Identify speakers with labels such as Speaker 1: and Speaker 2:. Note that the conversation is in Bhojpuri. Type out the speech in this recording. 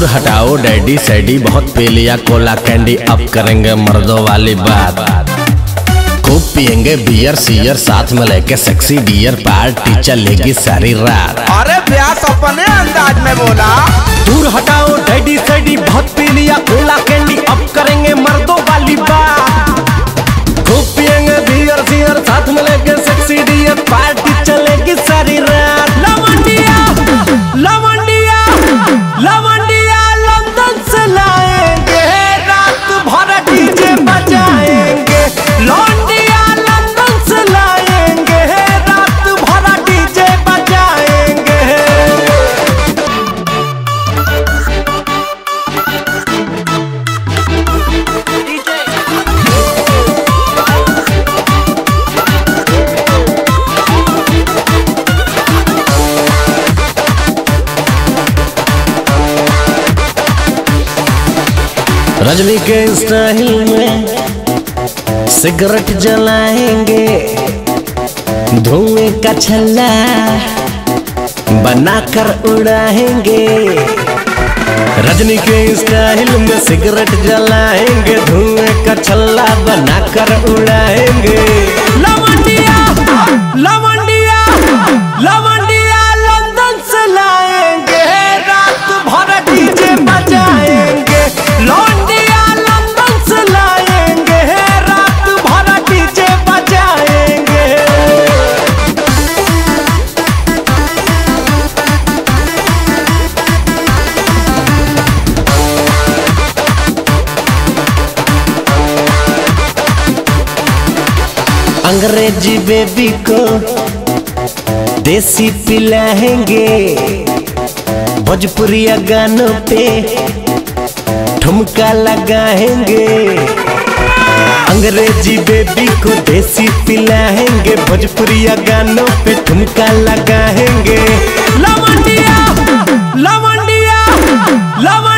Speaker 1: दूर हटाओ डैडी सैडी, बहुत पी लिया कोला कैंडी, अब करेंगे मर्दों वाली बात। खूब पियेंगे बियर सियर, साथ में लेके सेक्सी डियर, पार्टी चलेगी सारी रात।
Speaker 2: अरे व्यास अपने अंदाज में बोला।
Speaker 1: दूर हटाओ डैडी सैडी, बहुत पी लिया कोला कैंडी, अब करेंगे मर्दों वाली बात। खूब पियेंगे बियर सियर, साथ में लेके सेक्सी डियर, पार्टी चलेगी सारी रात। लवंडिया लवंडिया लवंडिया लंदन से लाएंगे, रात भर डीजे बजाएंगे। लौंडिया लंदन से लाएंगे, रात भर डीजे बजाएंगे। रजनी के स्टाइल में सिगरेट जलाएंगे, धुएं का छल्ला बनाकर उड़ाएंगे। रजनी के स्टाइल में सिगरेट जलाएंगे, धुएं का छल्ला बनाकर उड़ाएंगे। लवंडिया लवंडिया लवंडिया लंदन से लाएंगे, रात भर डीजे बजाएंगे। लौंडिया लंदन से लाएंगे, रात भर डीजे बजाएंगे। अंग्रेजी बेबी को देसी पिलाएंगे, भोजपुरिया गानों पे ठुमका लगाएंगे। अंग्रेजी बेबी को देसी पिलाएंगे, भोजपुरिया गानों पे ठुमका लगाएंगे। लवंडिया लवंडिया लवंडिया